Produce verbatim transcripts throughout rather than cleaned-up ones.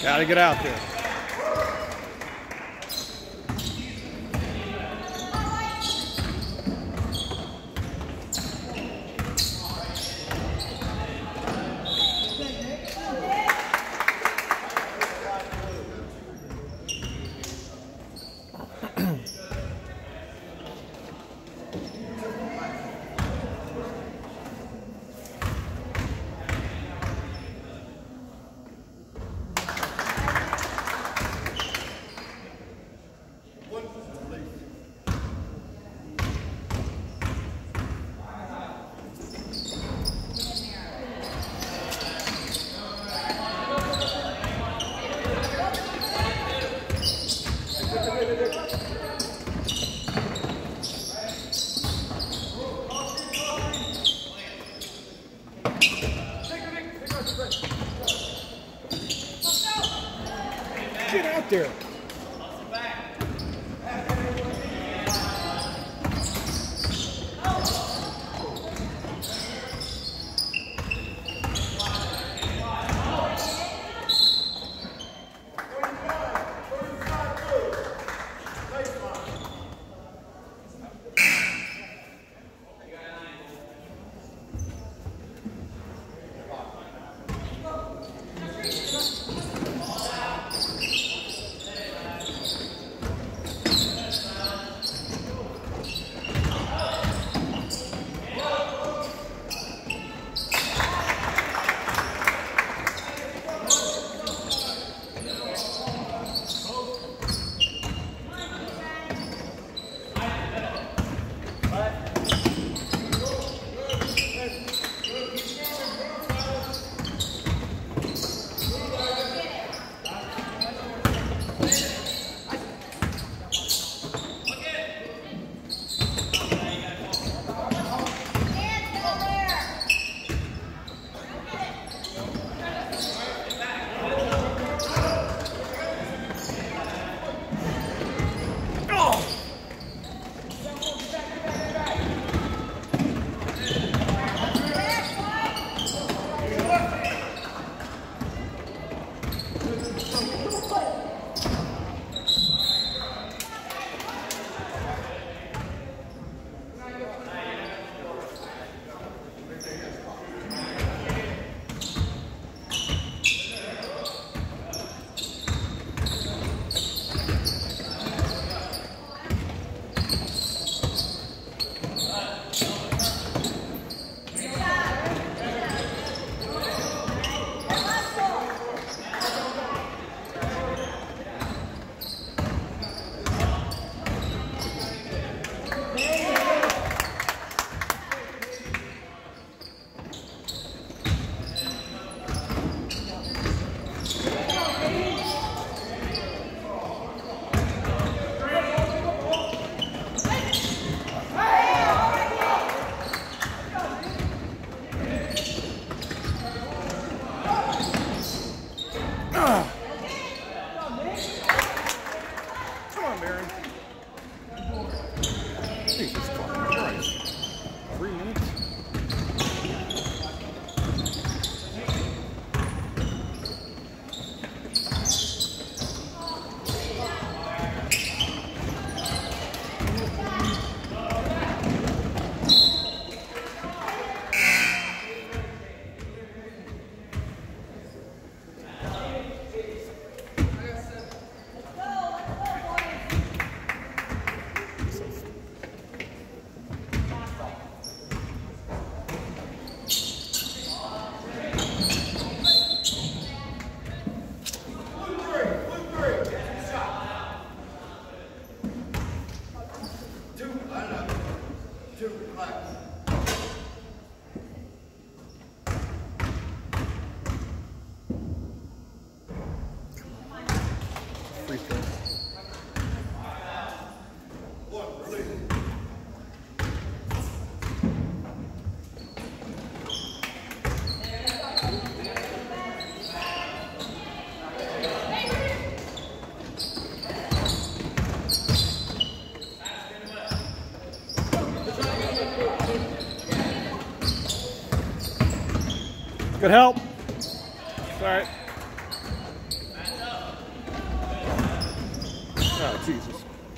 Gotta get out there. Get out there. Jesus fucking Christ. Three minutes? Free throw. Good help. Sorry. Oh, Jesus.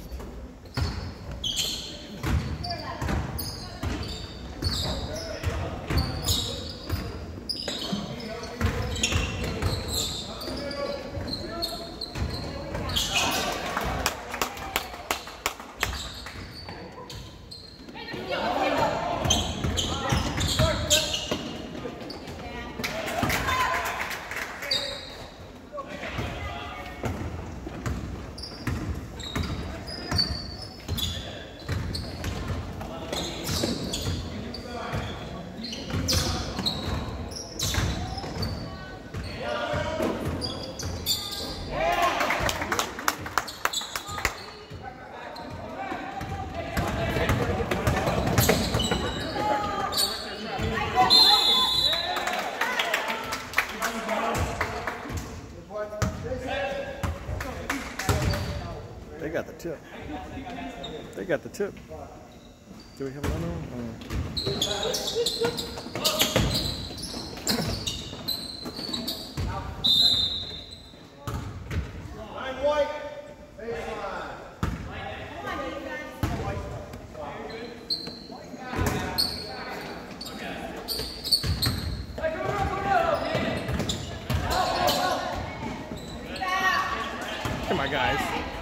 They got the tip. They got the tip. Do we have another one? Nine white. Baseline. Come on, guys.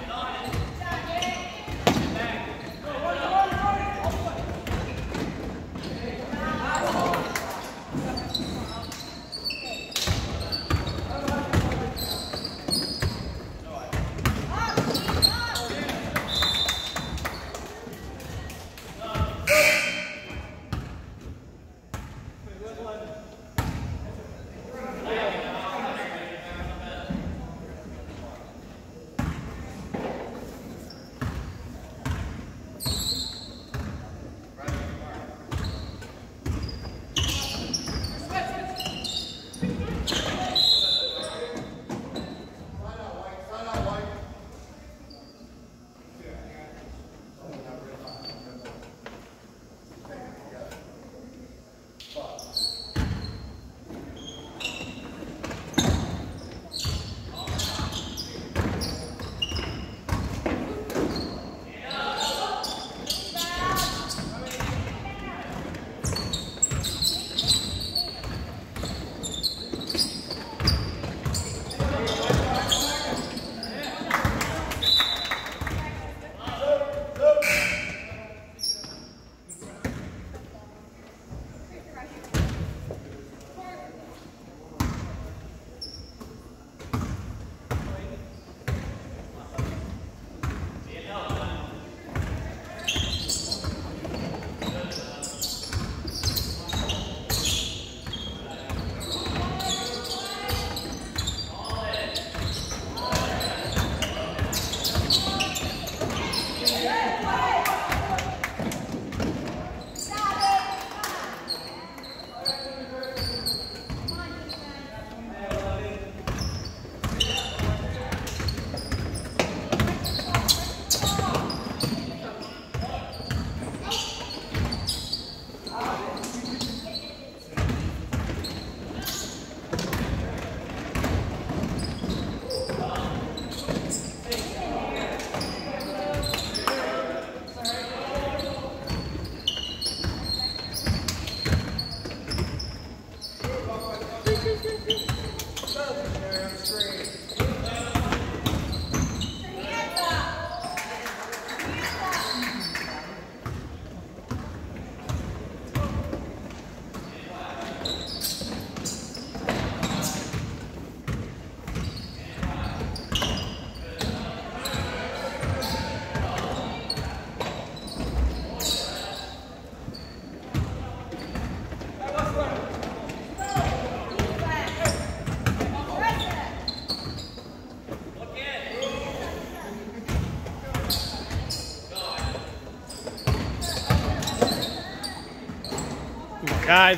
Guys.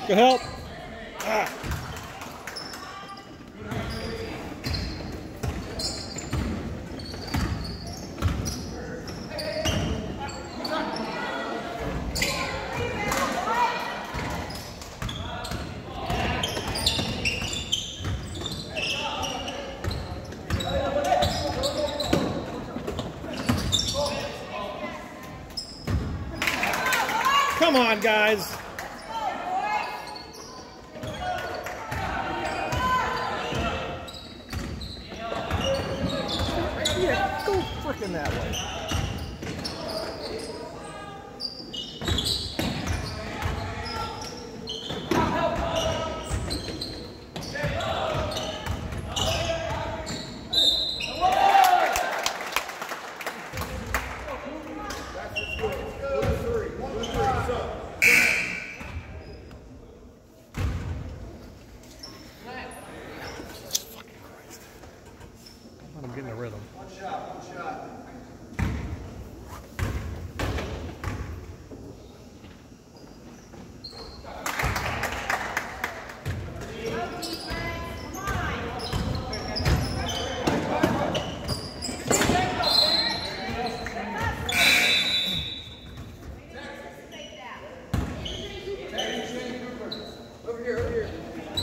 Good help. Ah. Come on, guys. Yeah, go frickin' that way. I'm getting a rhythm. One shot, one shot. Over here, over here.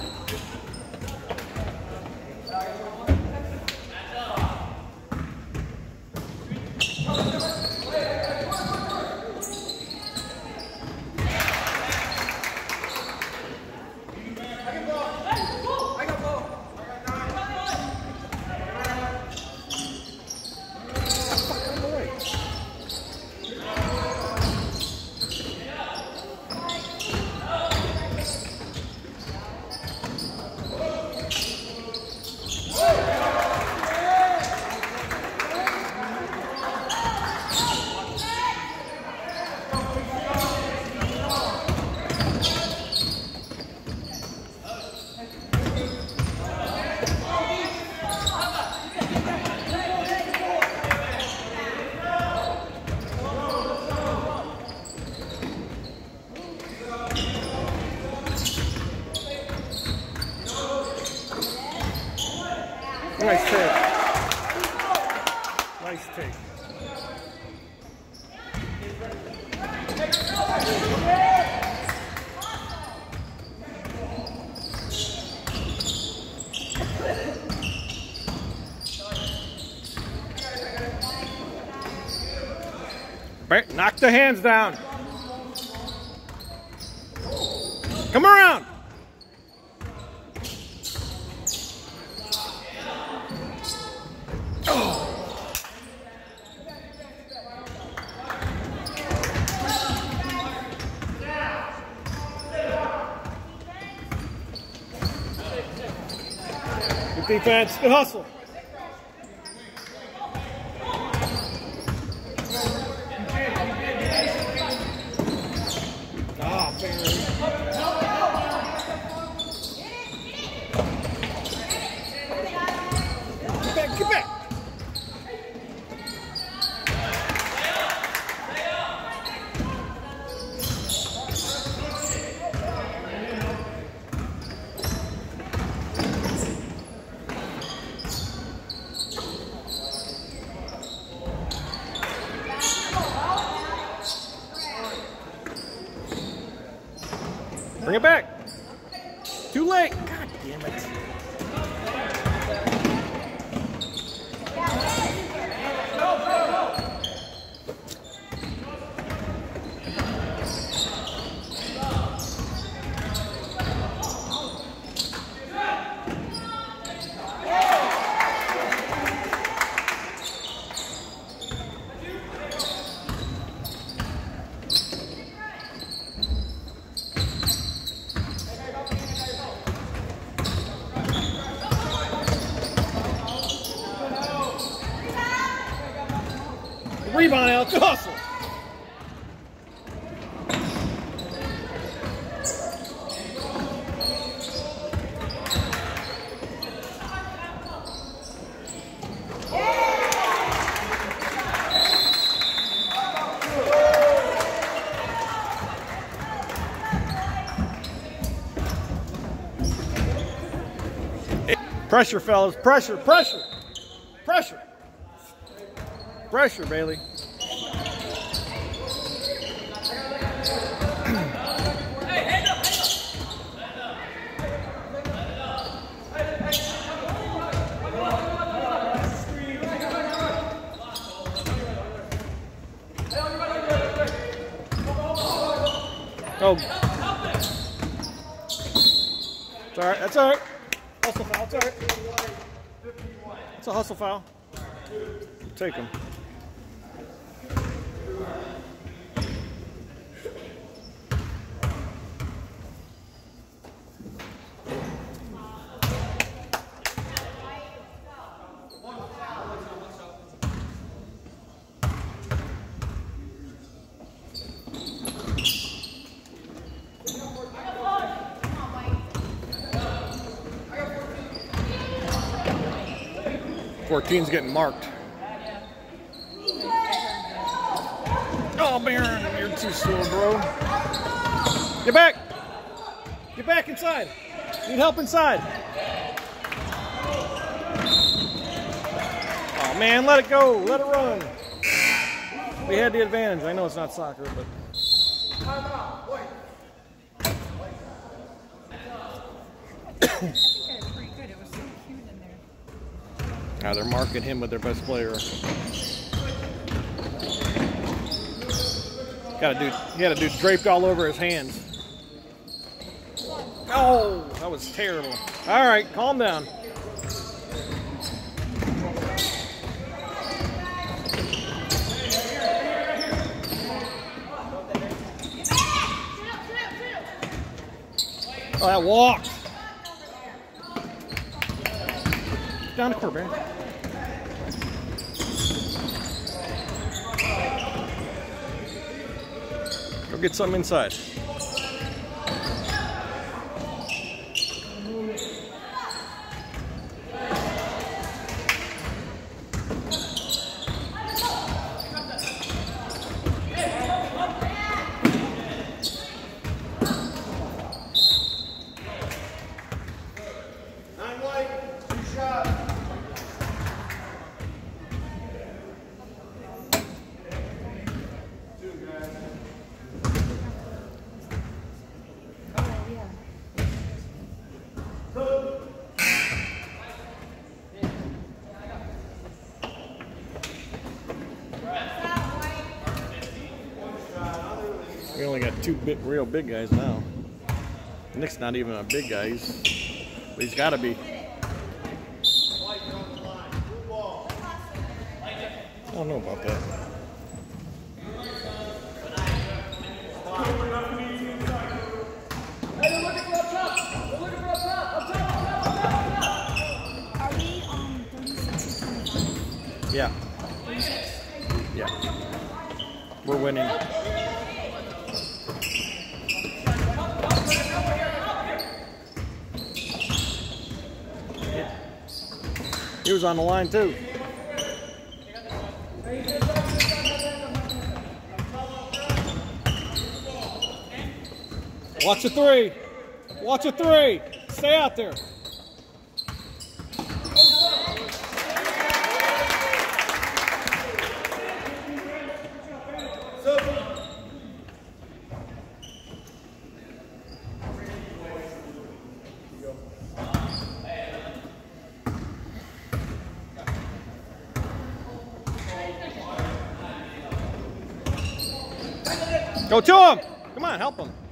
Nice take. Nice take. Right, knock the hands down. Come around. Good defense, good hustle. Ah, Barry. Get back, get back. Bring it back. Too late. God damn it. Rebound out, good hustle. Pressure, fellas. Pressure, pressure, pressure. Pressure, Bailey. Oh. It's all right. That's all right. Hustle foul. It's all right. It's a hustle foul. Take him. fourteen's getting marked. Oh, Baron, you're too slow, bro. Get back. Get back inside. Need help inside. Oh, man, let it go. Let it run. We had the advantage. I know it's not soccer, but... Now they're marking him with their best player. Got a dude, he had a dude draped all over his hands. Oh, that was terrible. All right, calm down. Oh, that walked. Down the court, Barry. Go get something inside. We only got two big, real big guys now. Nick's not even a big guy, he's, but he's got to be. I don't know about that. Yeah. Yeah. We're winning. He was on the line too. Watch a three. Watch a three. Stay out there. Go to him! Come on, help him.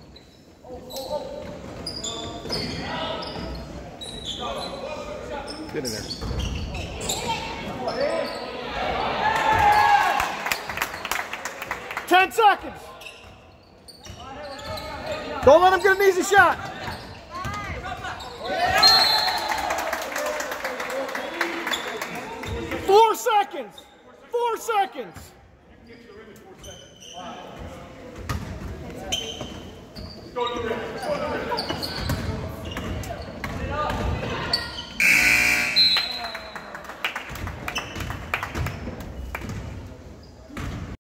Get in there. Ten seconds. Don't let him get an easy shot. Four seconds. Four seconds. Go to the rim.